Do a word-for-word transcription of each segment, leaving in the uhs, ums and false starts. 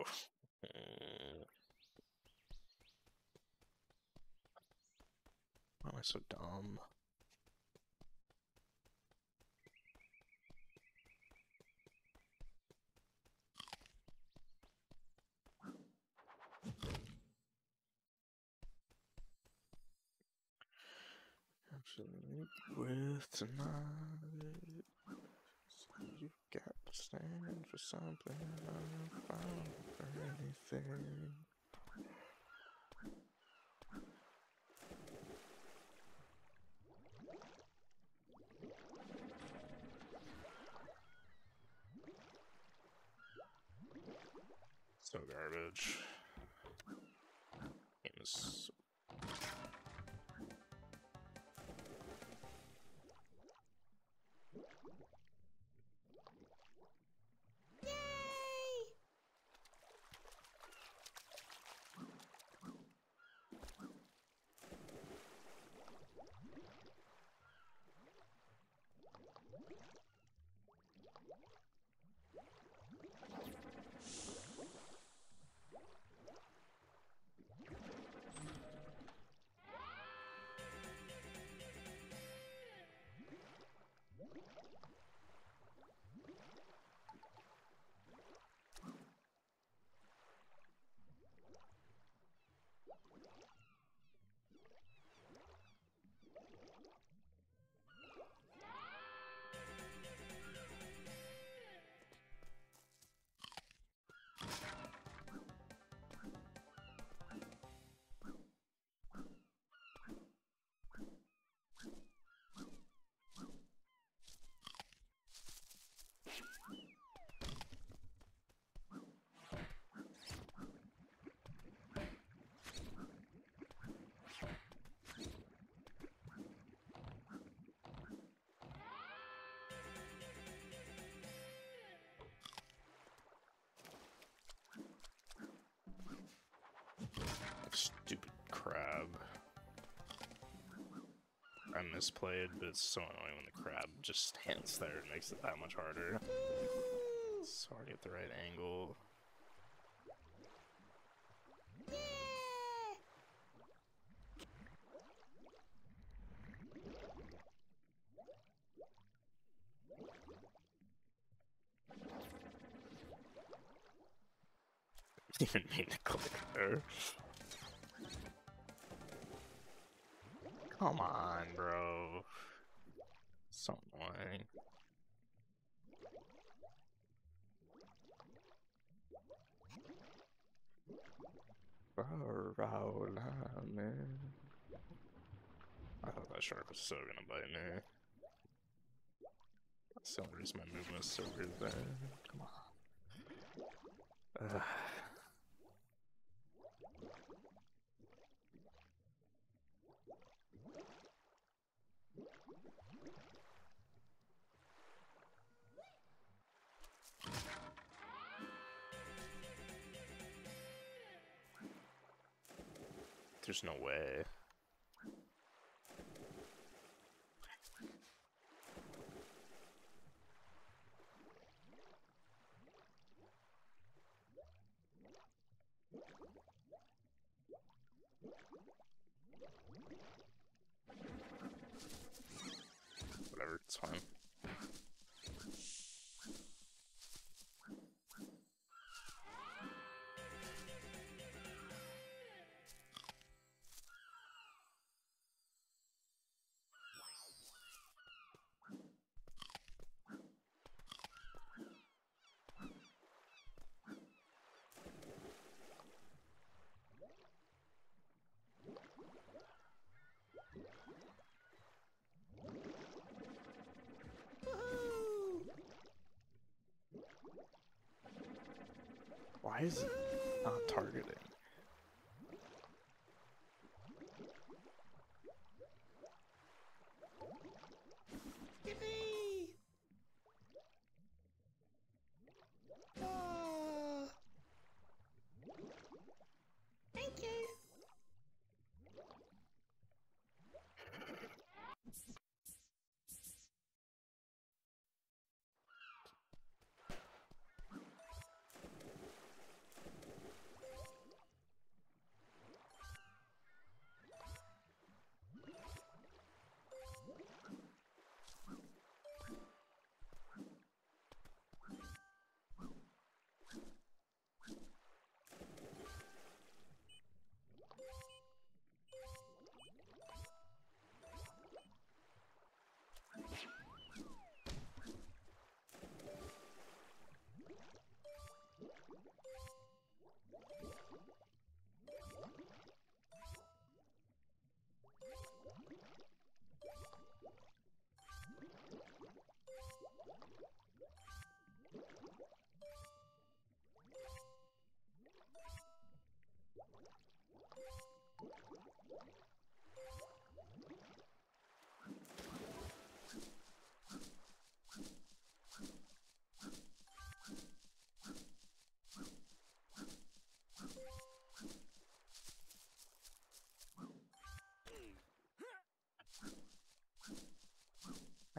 Mm. Why am I so dumb? Absolutely with tonight. You've got to stand for something. I'm found for anything. So garbage. Game is so stupid crab. I misplayed, but it's so annoying when the crab just stands there and makes it that much harder. It's hard to get the right angle. Even mean to click there. Come on, bro. So annoying. Man. I thought that shark was so gonna bite me. That's the only reason my movement is so weird there. Come on. Ugh. There's no way. Whatever, it's fine. Why is it not targeting? Yippee! Oh. Thank you.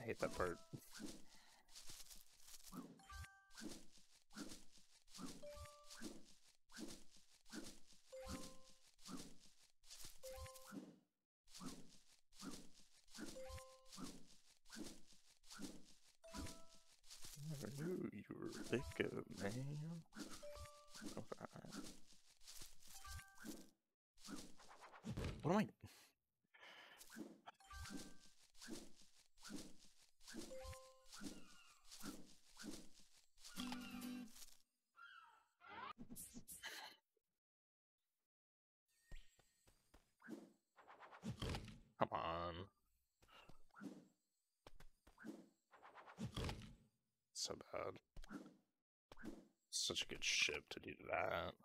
I hate that part. Never knew you were bigger, man. Okay. What am I? Come on. So bad. Such a good ship to do that.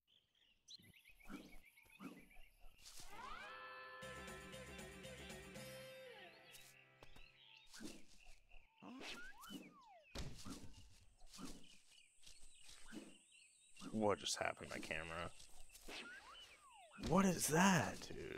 What just happened to my camera? What is that, dude?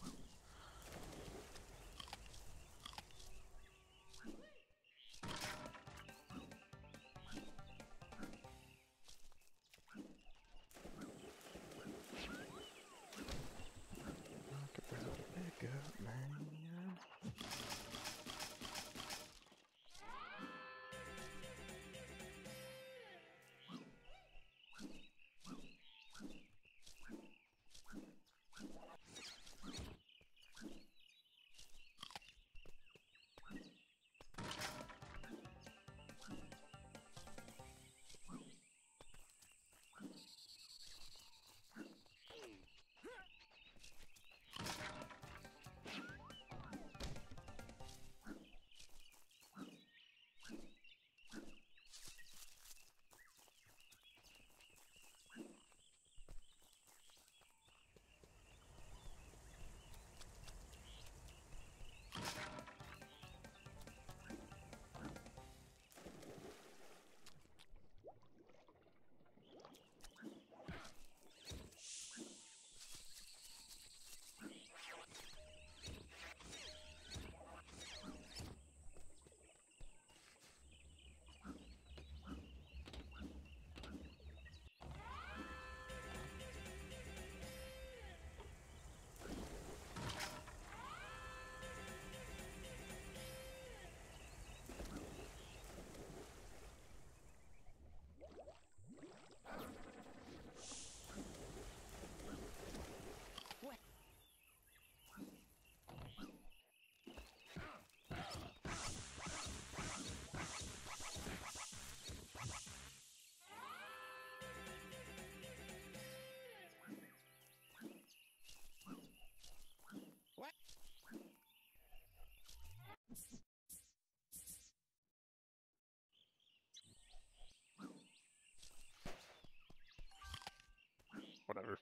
Whatever.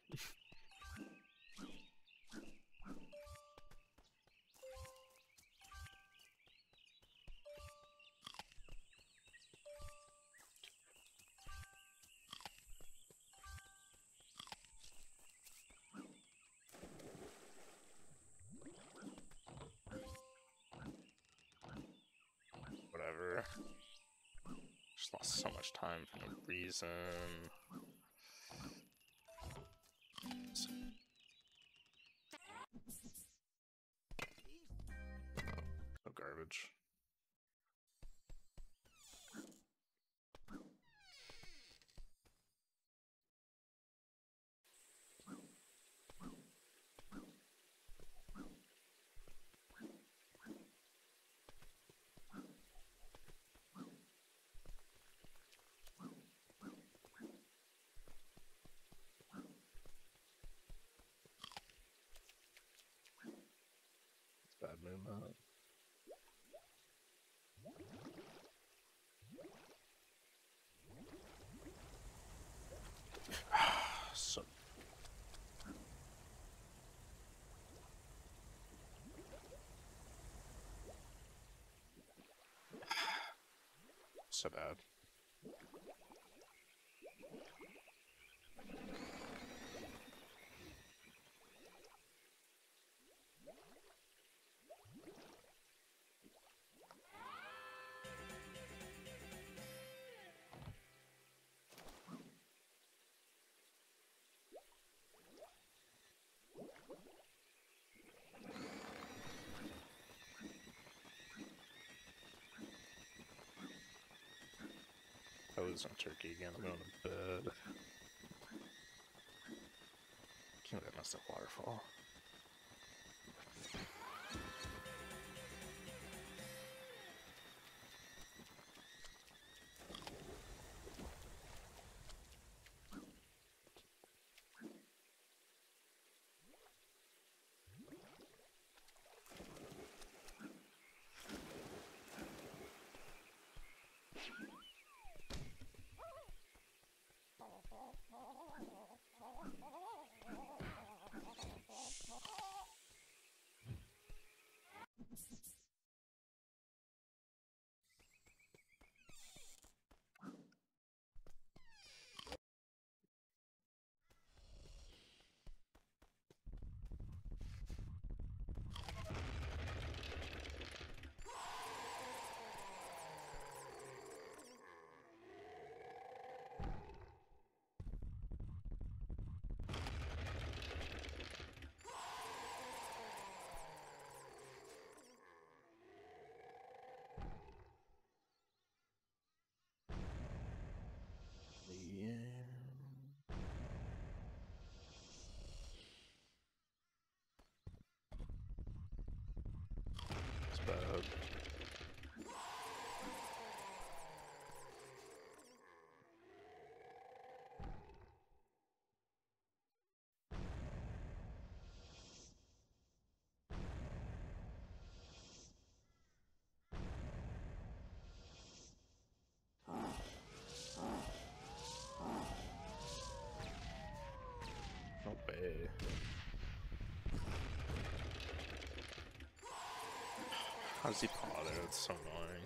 Whatever. Just lost so much time for no reason. So garbage. Bad movement. So so bad. there's no turkey again. I'm going to bed. Can't believe I messed up waterfall. Bad. No way. How does he paw there? It's so annoying.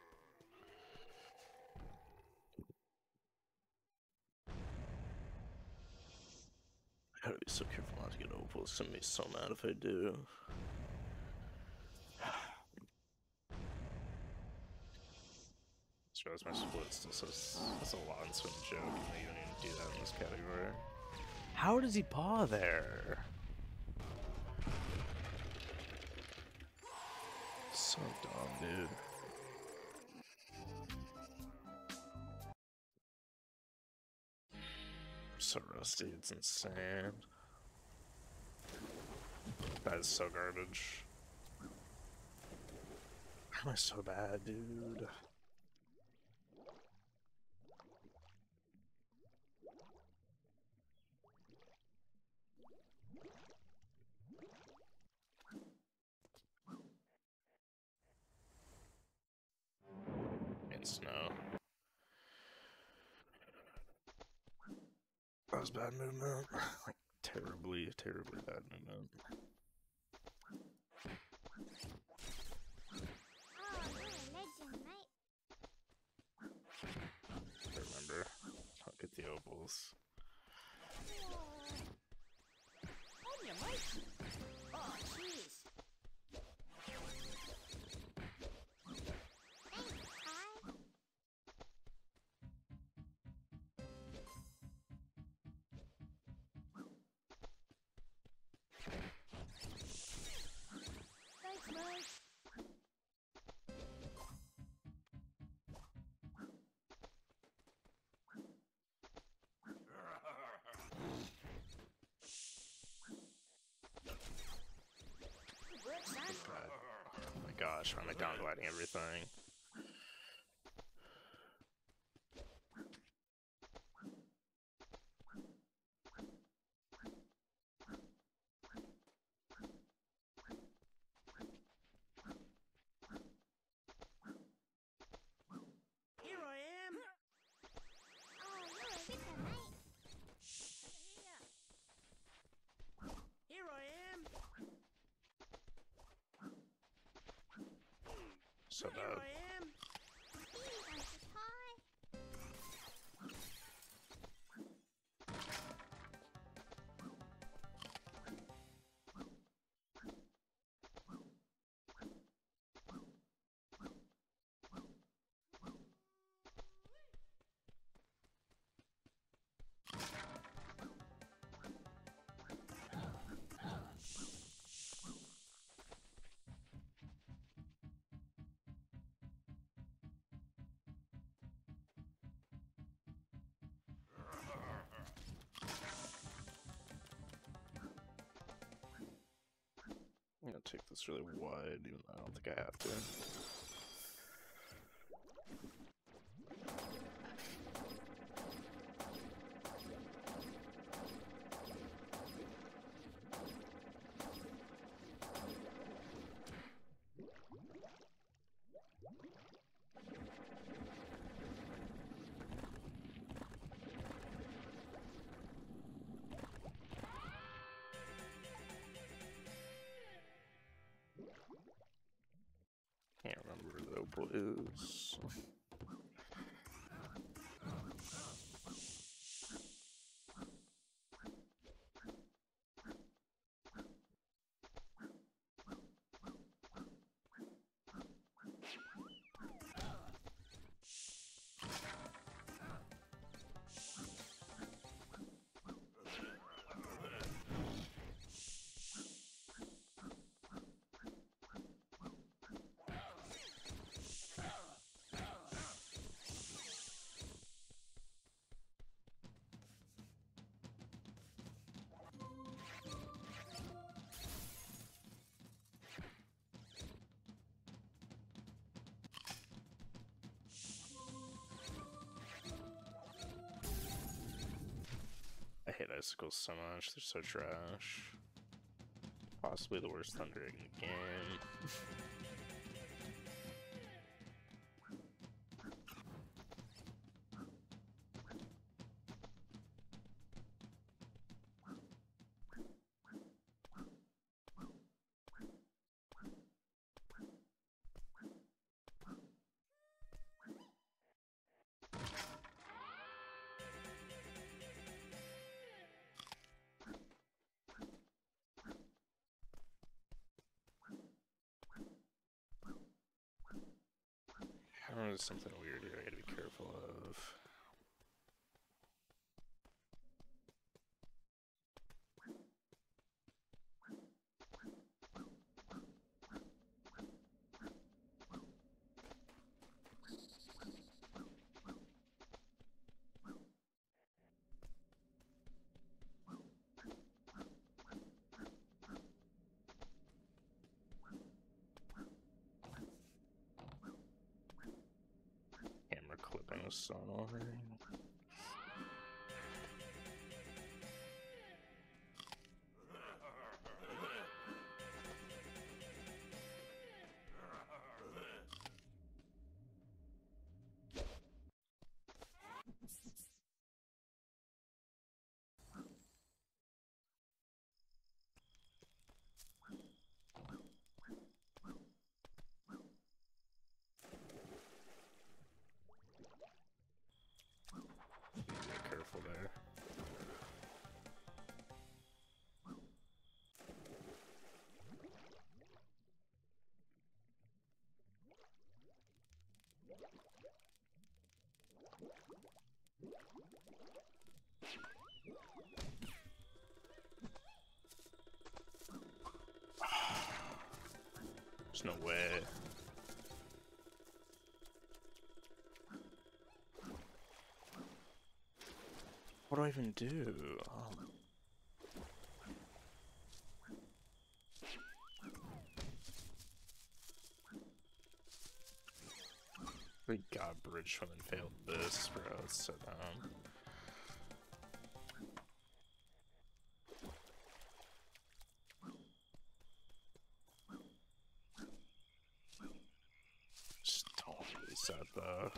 I gotta be so careful not to get opals. It's gonna be so mad if I do. Shows my split still says that's a lot swim joke, and they don't even do that in this category. How does he paw there? So dumb, dude. I'm so rusty, it's insane. That is so garbage. How am I so bad, dude? And snow. That was bad movement. Like, terribly, terribly bad movement. Remember, I'll get the opals. On your mic. Oh, jeez. Thanks, Ty. Thanks, Mike. God. Oh my gosh, I'm like down gliding everything. Here I am. Oh, you're a victim, mate. Here I am. So Here bad. I am. Please, Uncle Ty. take this really wide, even though I don't think I have to. Can't remember where the opal is. I hate icicles so much, they're so trash. Possibly the worst thunder egg in the game. There's something weird here I gotta be careful of. Clipping was so annoying. Careful there. There's no way. What do I even do? Oh. Thank God bridge swimming failed this, bro. It's so dumb. Just don't reset though.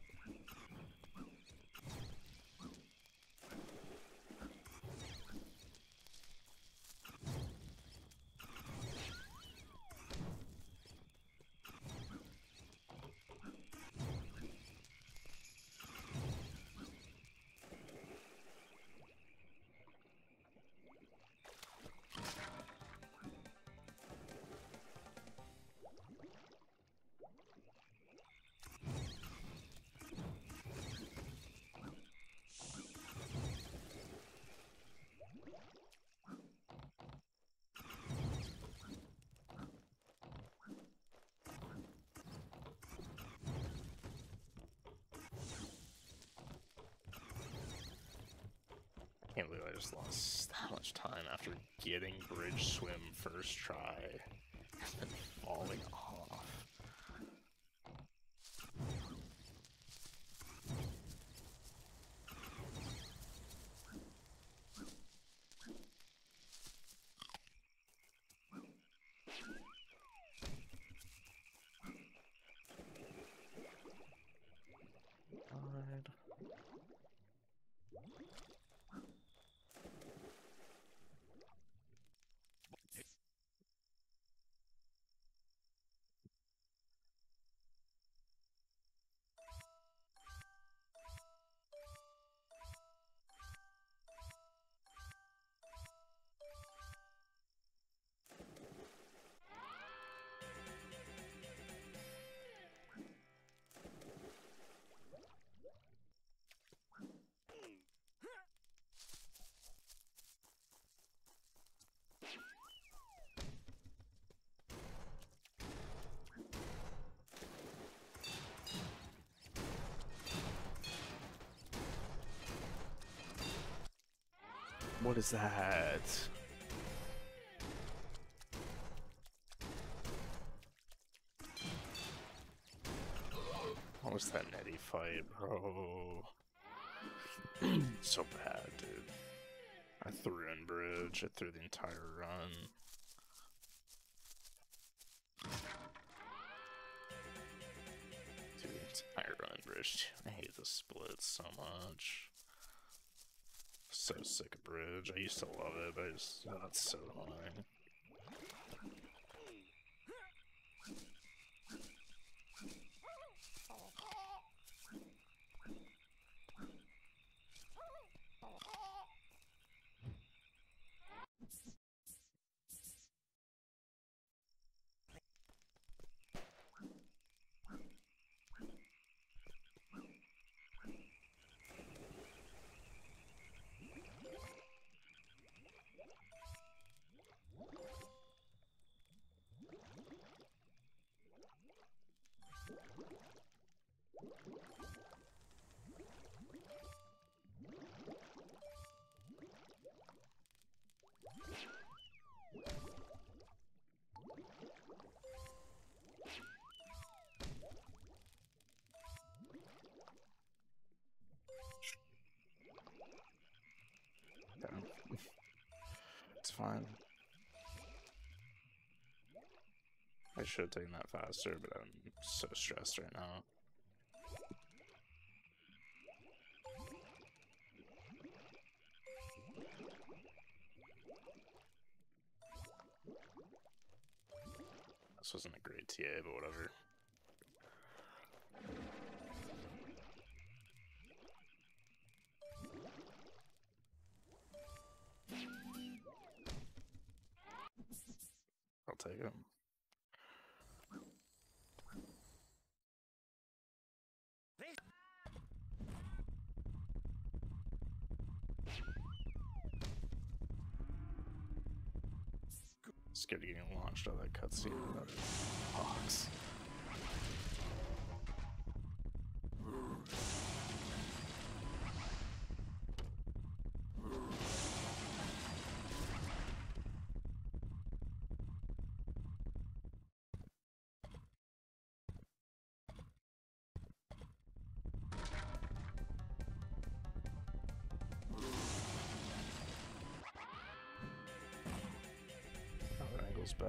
I can't believe I just lost that much time after getting bridge swim first try. side. What is that? What was that Netty fight, bro? So bad, dude. I threw in bridge, I threw the entire run. Threw the entire run bridge. I hate the split so much. So sick of bridge. I used to love it, but it's, oh, it's so annoying. It's fine. I should have taken that faster, but I'm so stressed right now. This wasn't a great T A, but whatever. I'll take it. Scared of getting launched out of that cutscene. Hawks. Oh, that angle's bad.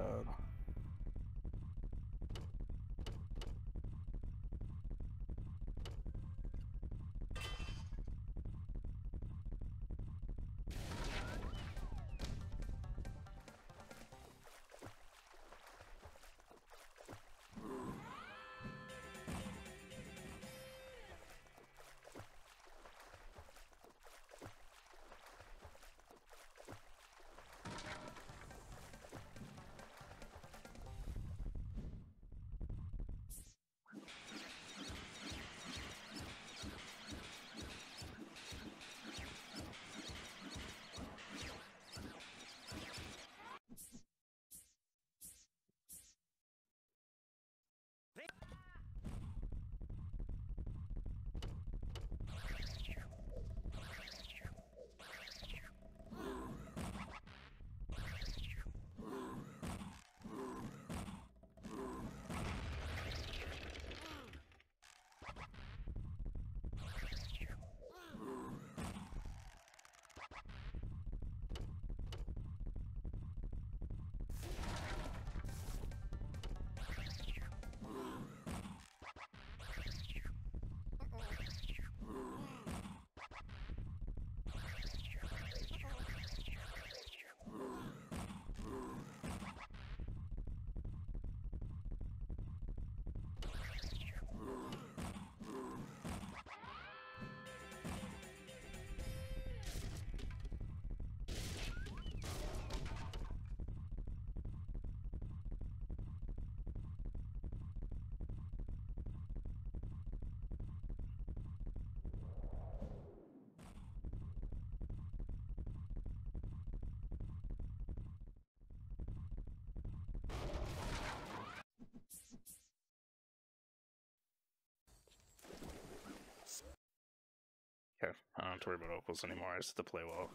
okay. I don't have to worry about Opals anymore, I just have to play well.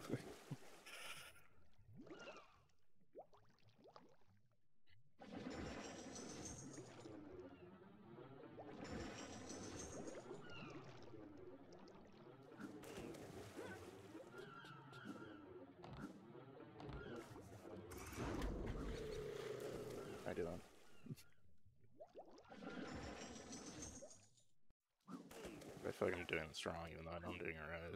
I do that. I feel like I'm doing this wrong, even though I know I'm doing it right.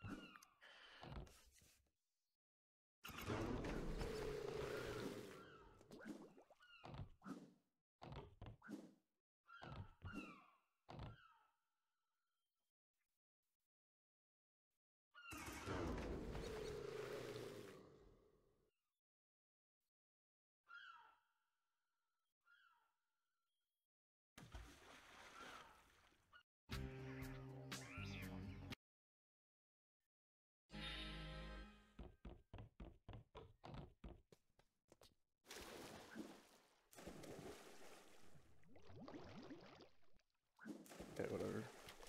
Okay, whatever.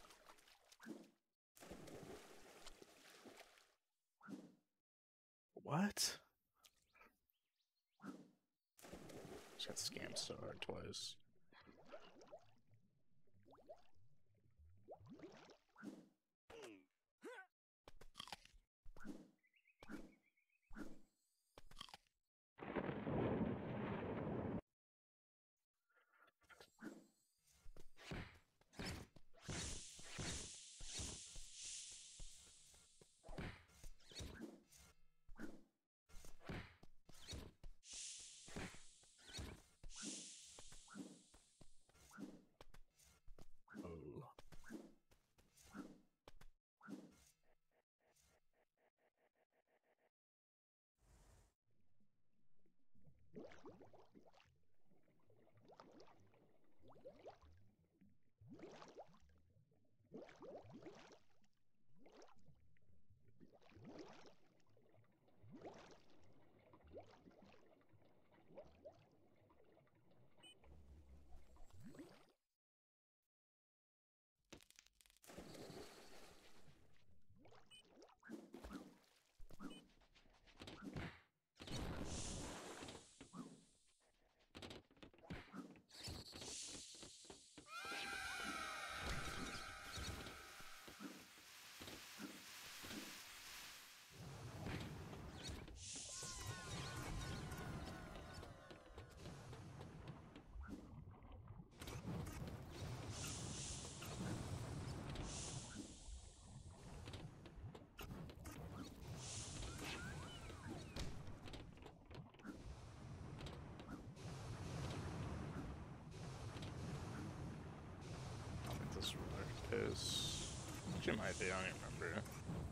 What? Just got scammed so hard twice. Is she might be, I don't even remember.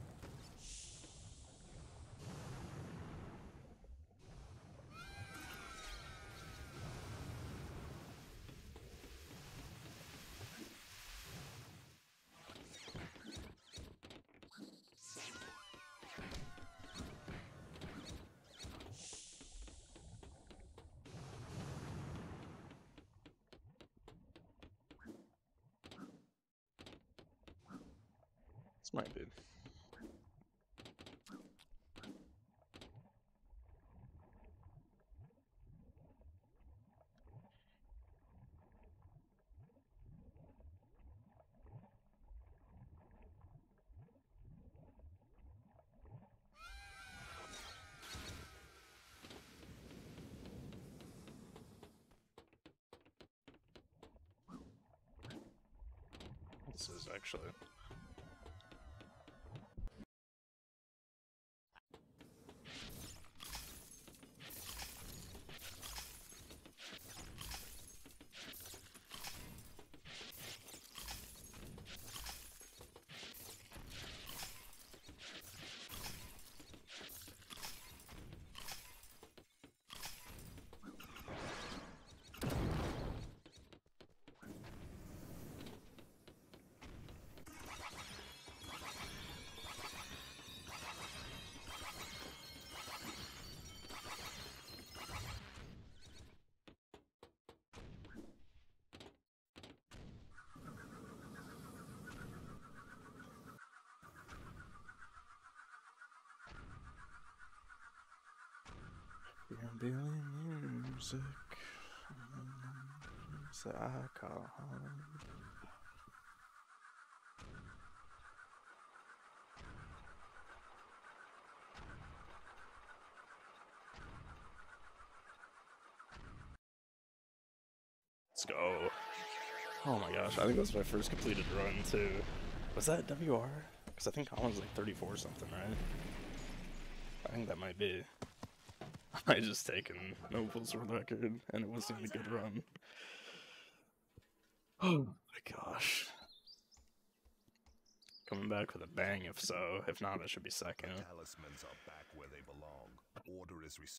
This might be. This is actually. Billy music. Say I call home. Let's go. Oh my gosh, I think that's my first completed run too. Was that W R? Because I think Colin's like thirty-four something, right? I think that might be. I just taken Opals world record, and it wasn't a good run. Oh my gosh. Coming back with a bang if so. If not, I should be second. The talismans are back where they belong. Order is restored.